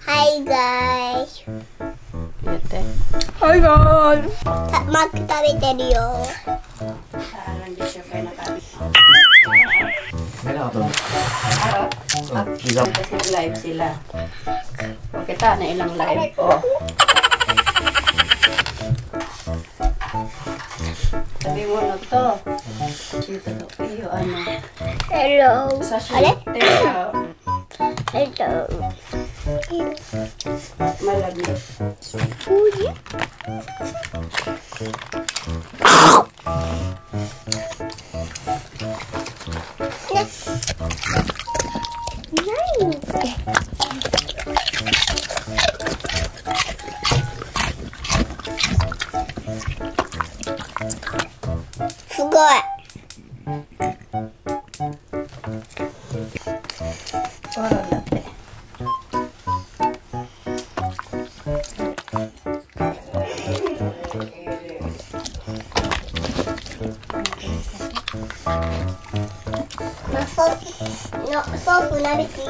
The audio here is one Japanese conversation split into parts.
Hi guys. やって。 Hi guys. Mac 食べてるよ。 Hindi siya kayo nakabi. Meron ako doon. Live sila. Kita na ilang live. Oh. Sabi mo na to. Dito to. Iyo ano. Hello. Ale? Hello. Malamig. Uy.すごい。 Oroなって。 ソース慣れていい？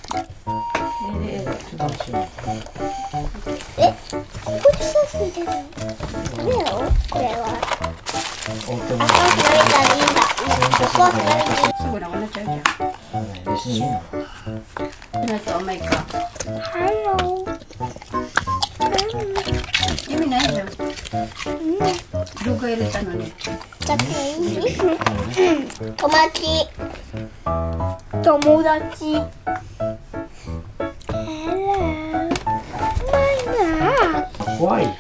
え？ここでソース入れるの？ダメよ、これは。ソース慣れたらいいんだ。ソース慣れていい。 すぐなくなっちゃうじゃん。 別にいいの。 なんと甘いか。 Hello。 意味ないじゃん。動画入れたのに。 だっていい？友達。友達。 怖い。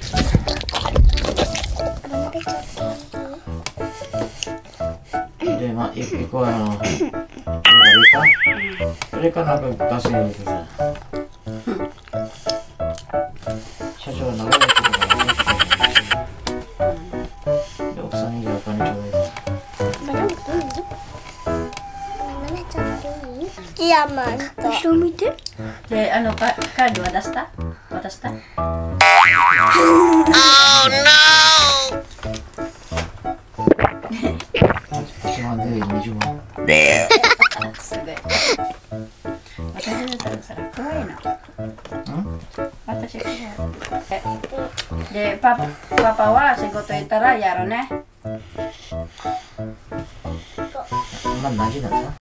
で、まあ、一個なんかそれかなんかガス入れてさ。社長は長いことが分かってる。で、奥さんにじゃあお金ちょうだい。 ジアマント。後ろ見て。 で、カード渡した？渡した？ Oh no! 1万で20万。 すごい。私だったら怖いな。私怖い。で、パパは仕事行ったらやるね。 まあ、何時だった？